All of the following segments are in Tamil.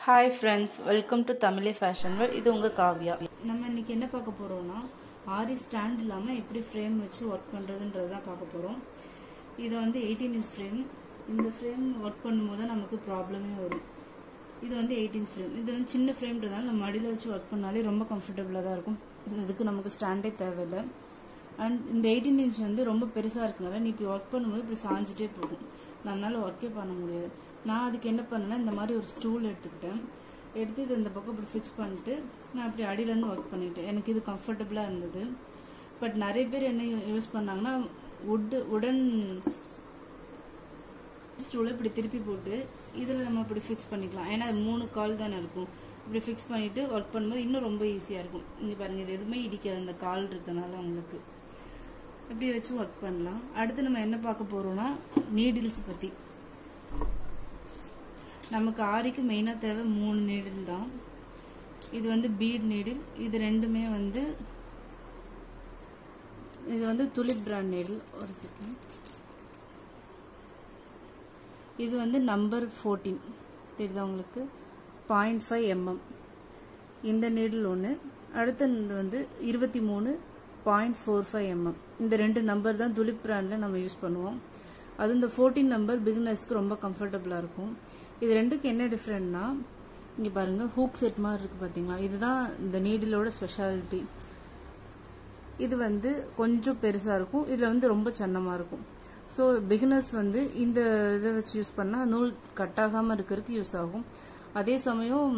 ஹாய் ஃப்ரெண்ட்ஸ், வெல்கம் டு தமிழே ஃபேஷன் வேர்ல்ட். இது உங்கள் காவ்யா. நம்ம இன்னைக்கு என்ன பார்க்க போறோம்னா, ஆரி ஸ்டாண்ட் இல்லாமல் எப்படி ஃப்ரேம் வச்சு ஒர்க் பண்ணுறதுன்றது தான் பார்க்க போகிறோம். இது வந்து 18 இன்ச் ஃப்ரேம். இந்த ஃப்ரேம் ஒர்க் பண்ணும்போது தான் நமக்கு ப்ராப்ளமே வரும். இது வந்து 8 இன்ச் ஃப்ரேம். இது வந்து சின்ன ஃப்ரேம்ன்றதால நம்ம மடியில் வச்சு ஒர்க் பண்ணாலே ரொம்ப கம்ஃபர்டபுளாக தான் இருக்கும். இதுக்கு நமக்கு ஸ்டாண்டே தேவையில்லை. அண்ட் இந்த 18 இன்ச் வந்து ரொம்ப பெருசாக இருக்கனால நீ இப்படி ஒர்க் பண்ணும்போது இப்படி சாஞ்சிட்டே போகும். நம்மளால ஒர்க்கே பண்ண முடியாது. நான் அதுக்கு என்ன பண்ணேன்னா, இந்த மாதிரி ஒரு ஸ்டூல் எடுத்துக்கிட்டேன். எடுத்து இது இந்த பக்கம் இப்படி ஃபிக்ஸ் பண்ணிட்டு நான் அப்படி அடியிலேருந்து ஒர்க் பண்ணிட்டேன். எனக்கு இது கம்ஃபர்டபுளாக இருந்தது. பட் நிறைய பேர் என்ன யூஸ் பண்ணாங்கன்னா, உடன் ஸ்டூலை இப்படி திருப்பி போட்டு இதில் நம்ம இப்படி ஃபிக்ஸ் பண்ணிக்கலாம். ஏன்னா அது 3 கால் தானே இருக்கும். இப்படி ஃபிக்ஸ் பண்ணிட்டு ஒர்க் பண்ணும்போது இன்னும் ரொம்ப ஈஸியாக இருக்கும். இங்கே பாருங்க, இது எதுவுமே இடிக்காது அந்த கால் இருக்கனால உங்களுக்கு. இப்படி வச்சு ஒர்க் பண்ணலாம். அடுத்து நம்ம என்ன பார்க்க போறோம்னா, நீடில்ஸ் பற்றி. நமக்கு ஆரிக்கு மெயினாக தேவை 3 நீடில் தான். இது வந்து பீட் நீடில். இது ரெண்டுமே வந்து இது வந்து துலிப் பிராண்ட் நீடில். ஒரு செகண்ட். இது வந்து நம்பர் 14 தெரியுதா உங்களுக்கு, 0.5 mm. இந்த நீடில் ஒன்று. அடுத்த வந்து 23.45 mm. இந்த 2 நம்பர் தான் துலிப் பிராண்டில் நம்ம யூஸ் பண்ணுவோம். அது இந்த 14 நம்பர் பிகினர்ஸ்க்கு ரொம்ப கம்ஃபர்டபுளாக இருக்கும். இது ரெண்டுக்கு என்ன டிஃப்ரெண்ட்னா, இங்கே பாருங்க, ஹூக் செட் மாதிரி இருக்கு பார்த்தீங்களா. இதுதான் இந்த நீடிலோட ஸ்பெஷாலிட்டி. இது வந்து கொஞ்சம் பெருசாக இருக்கும். இதில் வந்து ரொம்ப சின்னமாக இருக்கும். ஸோ பிகினர்ஸ் வந்து இந்த இதை வச்சு யூஸ் பண்ணால் நூல் கட்டாகாமல் இருக்கிறதுக்கு யூஸ் ஆகும். அதே சமயம்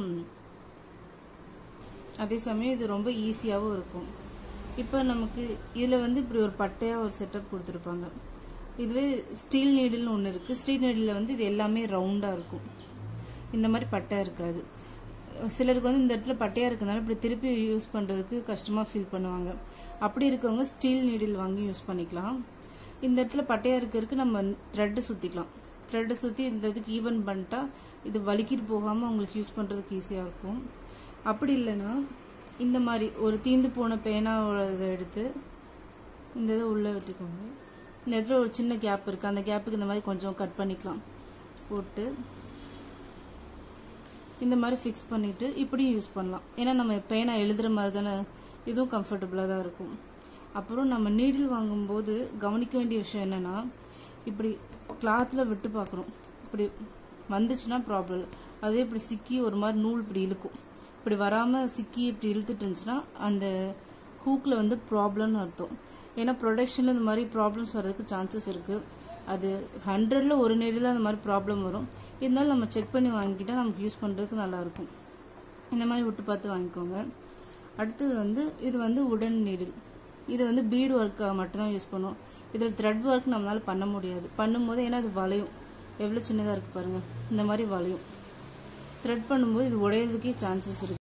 இது ரொம்ப ஈஸியாகவும் இருக்கும். இப்போ நமக்கு இதில் வந்து இப்படி ஒரு பட்டையாக ஒரு செட்டப் கொடுத்துருப்பாங்க. இதுவே ஸ்டீல் நீடில்னு ஒன்று இருக்குது. ஸ்டீல் நீடில் வந்து இது எல்லாமே ரவுண்டாக இருக்கும். இந்த மாதிரி பட்டையாக இருக்காது. சிலருக்கு வந்து இந்த இடத்துல பட்டையாக இருக்கிறதுனால இப்படி திருப்பி யூஸ் பண்ணுறதுக்கு கஷ்டமாக ஃபீல் பண்ணுவாங்க. அப்படி இருக்கவங்க ஸ்டீல் நீடில் வாங்கி யூஸ் பண்ணிக்கலாம். இந்த இடத்துல பட்டையாக இருக்கிறதுக்கு நம்ம த்ரெட்டு சுற்றிக்கலாம். த்ரெட்டை சுற்றி இந்த இதுக்கு ஈவன் பண்ணிட்டா இது வலிக்கிட்டு போகாமல் உங்களுக்கு யூஸ் பண்ணுறதுக்கு ஈஸியாக இருக்கும். அப்படி இல்லைன்னா இந்த மாதிரி ஒரு தீந்து போன பேனாவோட இதை எடுத்து இந்த இதை உள்ளே விட்டுக்கோங்க. இந்த இடத்துல ஒரு சின்ன கேப் இருக்குது. அந்த கேப்புக்கு இந்த மாதிரி கொஞ்சம் கட் பண்ணிக்கலாம். போட்டு இந்த மாதிரி ஃபிக்ஸ் பண்ணிவிட்டு இப்படியும் யூஸ் பண்ணலாம். ஏன்னா நம்ம பேனா எழுதுகிற மாதிரி தானே, இதுவும் கம்ஃபர்டபுளாக தான் இருக்கும். அப்புறம் நம்ம நீடில் வாங்கும்போது கவனிக்க வேண்டிய விஷயம் என்னென்னா, இப்படி கிளாத்தில் விட்டு பார்க்குறோம். இப்படி வந்துச்சுன்னா ப்ராப்ளம். அதே இப்படி சிக்கி ஒரு மாதிரி நூல் இப்படி இழுக்கும். இப்படி வராமல் சிக்கி இப்படி இழுத்துட்டு இருந்துச்சுன்னா அந்த ஹூக்கில் வந்து ப்ராப்ளம்னு அர்த்தம். ஏன்னா ப்ரொடக்ஷனில் இந்த மாதிரி ப்ராப்ளம்ஸ் வர்றதுக்கு சான்சஸ் இருக்குது. அது 100ல் ஒரு நீடில் அந்த மாதிரி ப்ராப்ளம் வரும். இருந்தாலும் நம்ம செக் பண்ணி வாங்கிக்கிட்டால் நமக்கு யூஸ் பண்ணுறதுக்கு நல்லாயிருக்கும். இந்த மாதிரி விட்டு பார்த்து வாங்கிக்கோங்க. அடுத்தது வந்து இது வந்து உடன் நீடில். இது வந்து பீடு ஒர்க்காக மட்டும்தான் யூஸ் பண்ணுவோம். இதில் த்ரெட் ஒர்க் நம்மளால் பண்ண முடியாது. பண்ணும்போது ஏன்னா அது வளையும். எவ்வளோ சின்னதாக இருக்குது பாருங்கள், இந்த மாதிரி வளையும். த்ரெட் பண்ணும்போது இது உடையிறதுக்கே சான்சஸ் இருக்குது.